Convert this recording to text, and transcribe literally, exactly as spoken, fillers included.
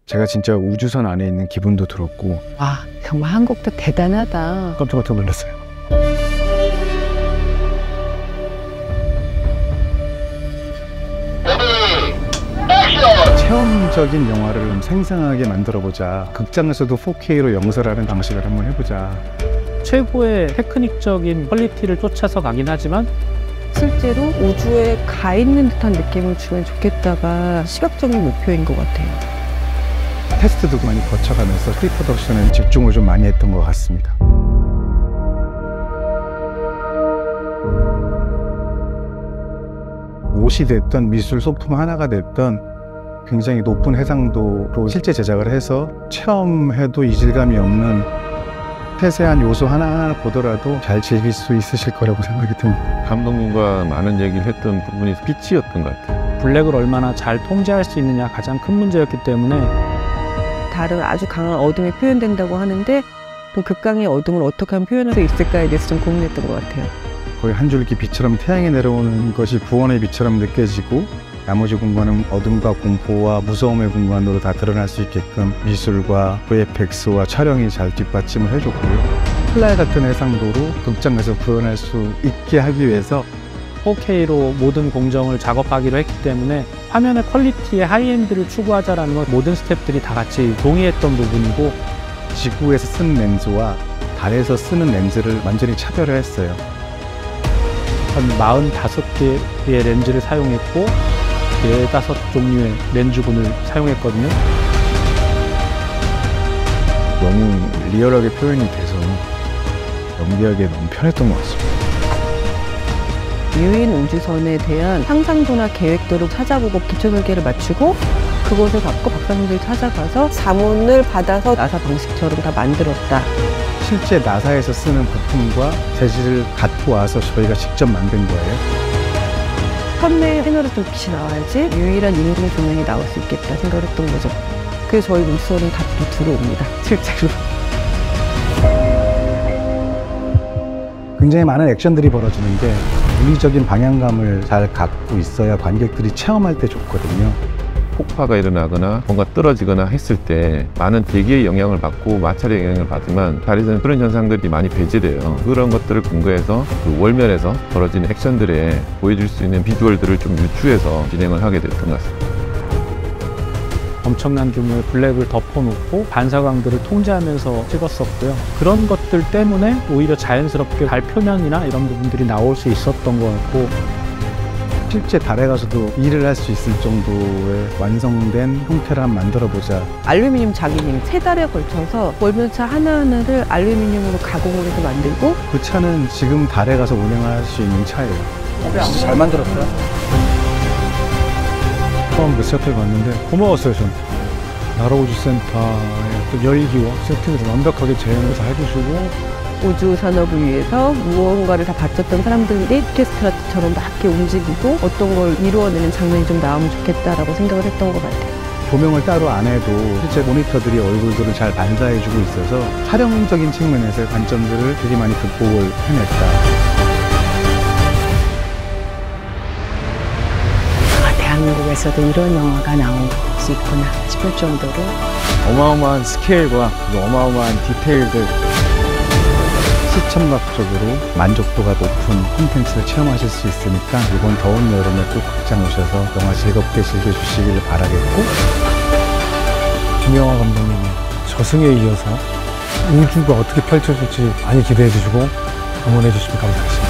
제가 진짜 우주선 안에 있는 기분도 들었고, 와, 정말 한국도 대단하다. 깜짝깜짝 놀랐어요. 체험적인 영화를 좀 생생하게 만들어보자. 극장에서도 포케이로 영설하는 방식을 한번 해보자. 최고의 테크닉적인 퀄리티를 쫓아서 가긴 하지만 실제로 우주에 가 있는 듯한 느낌을 주면 좋겠다가 시각적인 목표인 것 같아요. 테스트도 많이 거쳐가면서 프리프로덕션에 집중을 좀 많이 했던 것 같습니다. 옷이 됐던 미술 소품 하나가 됐던 굉장히 높은 해상도로 실제 제작을 해서 체험해도 이질감이 없는 세세한 요소 하나하나 보더라도 잘 즐길 수 있으실 거라고 생각이 듭니다. 감독님과 많은 얘기를 했던 부분이 빛이었던 것 같아요. 블랙을 얼마나 잘 통제할 수 있느냐 가장 큰 문제였기 때문에 다른 아주 강한 어둠이 표현된다고 하는데 또 극강의 어둠을 어떻게 하면 표현할 수 있을까에 대해서 좀 고민했던 것 같아요. 거의 한 줄기 빛처럼 태양이 내려오는 것이 구원의 빛처럼 느껴지고 나머지 공간은 어둠과 공포와 무서움의 공간으로 다 드러날 수 있게끔 미술과 브이에프엑스와 촬영이 잘 뒷받침을 해줬고요. 플라이 같은 해상도로 극장에서 구현할 수 있게 하기 위해서 포케이로 모든 공정을 작업하기로 했기 때문에 화면의 퀄리티의 하이엔드를 추구하자라는 건 모든 스태프들이 다 같이 동의했던 부분이고, 지구에서 쓰는 렌즈와 달에서 쓰는 렌즈를 완전히 차별을 했어요. 한 사십오 개의 렌즈를 사용했고 네다섯 종류의 렌즈군을 사용했거든요. 너무 리얼하게 표현이 돼서 연기하기에 너무 편했던 것 같습니다. 유인 우주선에 대한 상상도나 계획도를 찾아보고 기초 설계를 맞추고 그것을 갖고 박사님들이 찾아가서 자문을 받아서 나사 방식처럼 다 만들었다. 실제 나사에서 쓰는 부품과 재질을 갖고 와서 저희가 직접 만든 거예요. 선내 패널에 좀 빛이 나와야지 유일한 인공 조명이 나올 수 있겠다 생각을 했던 거죠. 그래서 저희 우주선은 다 들어옵니다, 실제로. 굉장히 많은 액션들이 벌어지는 게 물리적인 방향감을 잘 갖고 있어야 관객들이 체험할 때 좋거든요. 폭파가 일어나거나 뭔가 떨어지거나 했을 때 많은 대기의 영향을 받고 마찰의 영향을 받지만 달에서는 그런 현상들이 많이 배제돼요. 그런 것들을 근거해서 그 월면에서 벌어지는 액션들에 보여줄 수 있는 비주얼들을 좀 유추해서 진행을 하게 됐던 것 같습니다. 엄청난 규모의 블랙을 덮어놓고 반사광들을 통제하면서 찍었었고요. 그런 것들 때문에 오히려 자연스럽게 달 표면이나 이런 부분들이 나올 수 있었던 것 같고, 실제 달에 가서도 일을 할 수 있을 정도의 완성된 형태를 한번 만들어보자. 알루미늄 자기님 세 달에 걸쳐서 월면차 하나하나를 알루미늄으로 가공을 해서 만들고, 그 차는 지금 달에 가서 운행할 수 있는 차예요. 진짜 잘 만들었어요. 처음 그 셔틀 봤는데 고마웠어요. 전 나라우주센터의 열기와 세팅을 완벽하게 재현해서 해주시고, 우주 산업을 위해서 무언가를 다 바쳤던 사람들이 오케스트라처럼 막 이렇게 움직이고 어떤 걸 이루어내는 장면이 좀 나오면 좋겠다라고 생각을 했던 것 같아요. 조명을 따로 안 해도 실제 모니터들이 얼굴들을 잘 반사해주고 있어서 촬영적인 측면에서의 관점들을 되게 많이 극복을 해냈다. 아, 대한민국에서도 이런 영화가 나올 수 있구나 싶을 정도로 어마어마한 스케일과 어마어마한 디테일들, 시청각적으로 만족도가 높은 콘텐츠를 체험하실 수 있으니까 이번 더운 여름에 꼭 극장 오셔서 영화 즐겁게 즐겨주시길 바라겠고, 김영하 감독님의 저승에 이어서 우주가 어떻게 펼쳐질지 많이 기대해 주시고 응원해 주시면 감사하겠습니다.